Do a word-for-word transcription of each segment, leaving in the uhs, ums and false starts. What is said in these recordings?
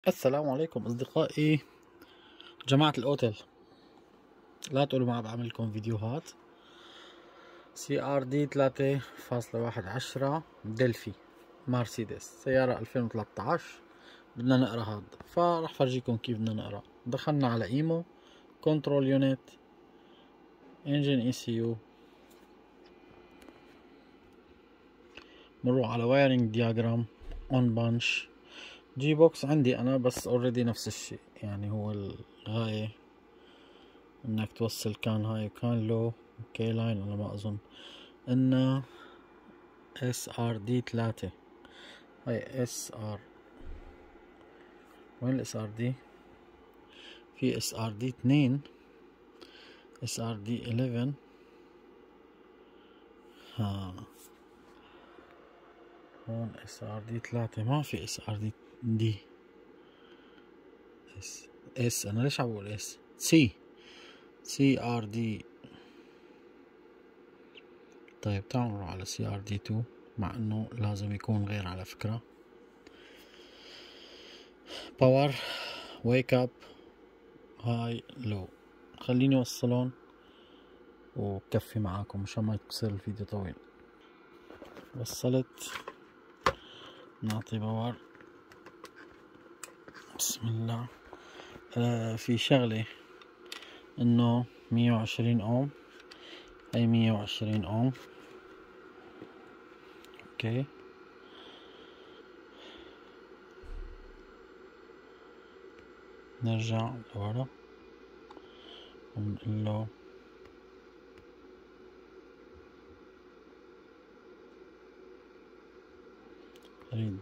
السلام عليكم أصدقائي جماعة الأوتيل. لا تقولوا ما بعمل لكم فيديوهات. سي ار دي ثلاثة فاصلة واحد عشرة دلفي مرسيدس، سيارة ألفين وثلاثة عشر. بدنا نقرا هاد، فراح فرجيكم كيف بدنا نقرا. دخلنا على ايمو، كنترول يونت، انجن اي سي يو، بنروح على وايرنج دياجرام، اون بانش، جي بوكس عندي انا بس اوريدي نفس الشيء، يعني هو الغاية انك توصل كان هاي وكان لو كي لاين. انا ما اظن ان اس ار دي ثلاثة، هاي اس ار، وين الاس ار دي؟ في اس ار دي اثنين، اس ار دي احداشر. ها هون اس ار دي ثلاثة، ما في اس ار دي دي اس اس انا ليش عم بقول اس؟ سي سي ار دي. طيب تعالوا نروح على سي ار دي اثنين، مع انه لازم يكون غير على فكرة. باور، ويك اب، هاي، لو. خليني اوصلهم وكفي معاكم مشان ما يصير الفيديو طويل. وصلت، نعطي باور، بسم الله. آه في شغلة انه مية وعشرين اوم، هي مية وعشرين اوم. اوكي، نرجع لورا ونقول له ريد.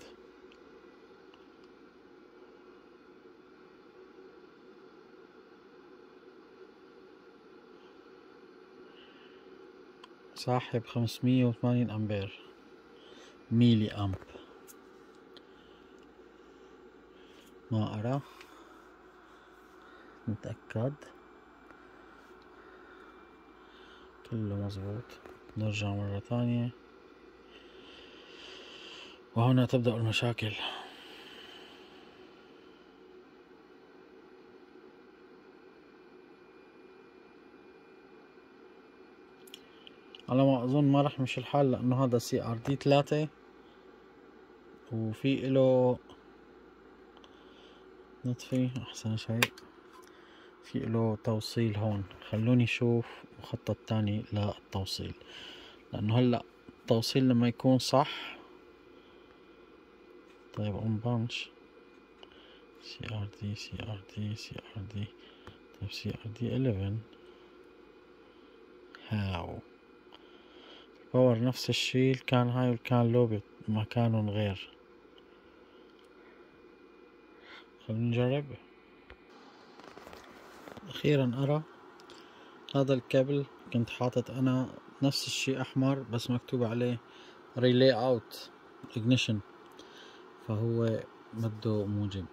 ساحب خمسمية وثمانين امبير، ميلي امب. ما ارى، نتأكد كله مزبوط. نرجع مرة ثانية، وهنا تبدأ المشاكل. على ما اظن ما رح يمشي الحال، لانه هذا سي ار دي ثلاثة وفي له نطفي احسن شيء، في له توصيل هون. خلوني اشوف مخطط تاني للتوصيل، لانه هلا التوصيل لما يكون صح. طيب اون بانش، سي ار دي سي ار دي سي ار دي. طيب سي ار دي احداشر، هاو باور نفس الشي. كان هاي والكان لو بمكان غير. خلينا نجرب. اخيرا ارى هذا الكابل. كنت حاطط انا نفس الشي احمر بس مكتوب عليه ريلي اوت اجنيشن، فهو بده موجب.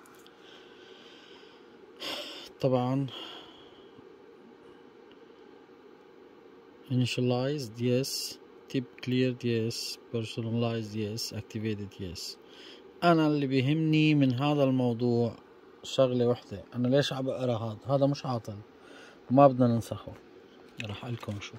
طبعا initialized yes, tip cleared yes, personalized yes, activated yes. انا اللي بيهمني من هذا الموضوع شغلة وحدة. انا ليش عم بقرا هذا؟ هذا مش عاطل وما بدنا ننسخه. راح لكم شو.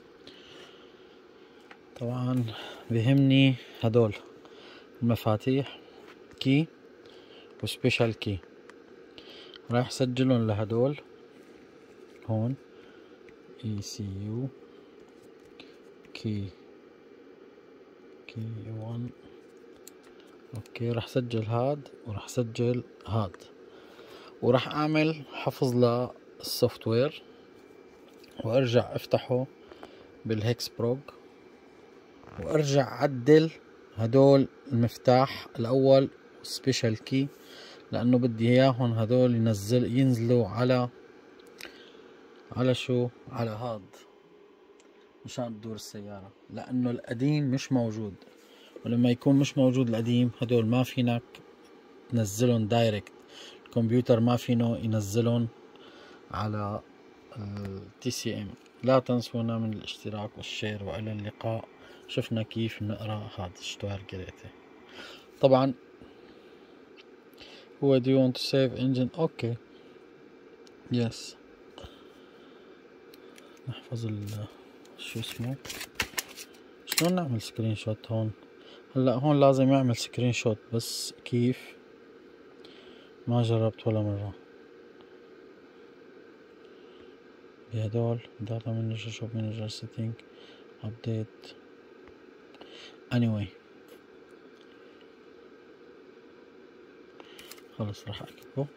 طبعا بيهمني هدول المفاتيح، كي وسبيشال كي. راح سجلهم لهدول هون. اي سي يو كي كي واحد. اوكي، راح سجل هاد وراح سجل هاد، وراح اعمل حفظ للسوفت وير وارجع افتحه بالهيكس بروج، وارجع عدل هدول المفتاح الاول سبيشال كي، لانه بدي اياهم هدول ينزل ينزلوا على على شو على هاد مشان تدور السيارة، لانه القديم مش موجود. ولما يكون مش موجود القديم هدول ما فينك تنزلهم دايركت. الكمبيوتر ما فينه ينزلهم على التي سي ام. لا تنسونا من الاشتراك والشير، والى اللقاء. شفنا كيف نقرا هذا اشتوار قريته. طبعا هو do you want to save engine اوكي يس. نحفظ ال شو اسمه. شلون نعمل سكرين شوت هون؟ هلا هون لازم يعمل سكرين شوت بس كيف ما جربت ولا مرة بهدول. data manager shop manager setting update anyway. خلص راح اكتبه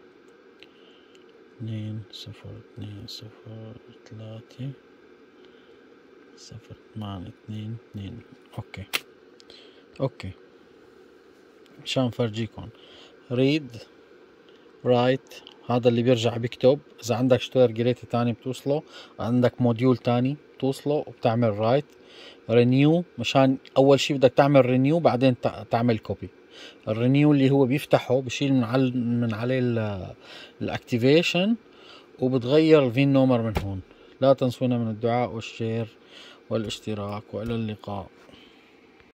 اثنين صفر اثنين صفر ثلاثة صفر ثمانية اثنين اثنين. اوكي اوكي مشان فرجيكم ريد رايت. هذا اللي بيرجع بيكتب. اذا عندك اشتغل جريتي تاني بتوصله، عندك موديول تاني بتوصله وبتعمل رايت. رينيو مشان اول شي بدك تعمل رينيو بعدين تعمل كوبي. الرينيو اللي هو بيفتحه بشيل من على من عليه الاكتيفيشن وبتغير الفين نومر من هون. لا تنسونا من الدعاء والشير والاشتراك والى اللقاء.